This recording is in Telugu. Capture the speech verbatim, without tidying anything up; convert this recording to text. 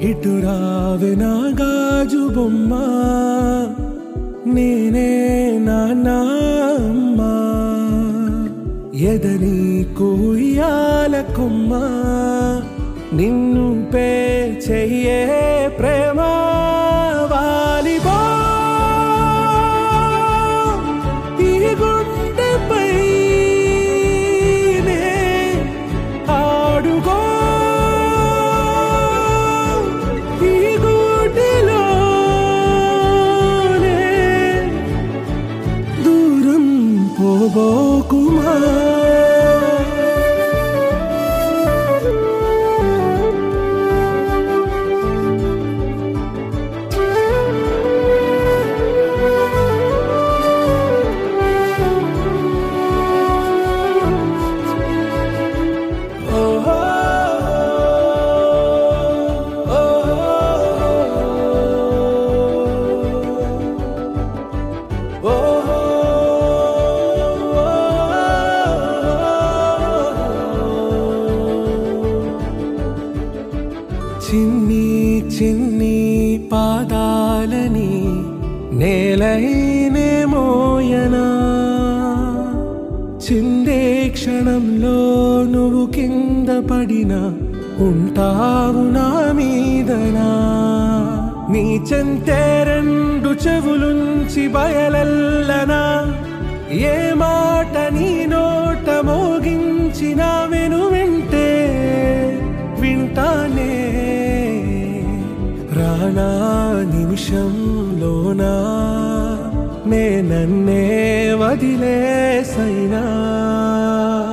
ఇటు రావే నా గాజు బొమ్మ నేనే నాన్నా అమ్మా ఎదని కుయ్యాల కొమ్మ నిన్ను పే చెయ్యే ప్రేమ వాలిబా ఈ గుండెపై నే ఆడుగో ఈ గుడిలోనే దూరం పోబోకుమా చిన్ని చిన్ని పాదాలని నేలైనే మోయనా చిందే క్షణంలో నువ్వు కింద పడినా ఉంటావు నా మీదనా నీ చెంతే రెండు చెవులుంచి బయలెల్లనా ఏ మాట నీ నోట మోగించిన వెను వింటే వింటానే రానా నిమిషంలోనా నే నన్నే వదిలేసైనా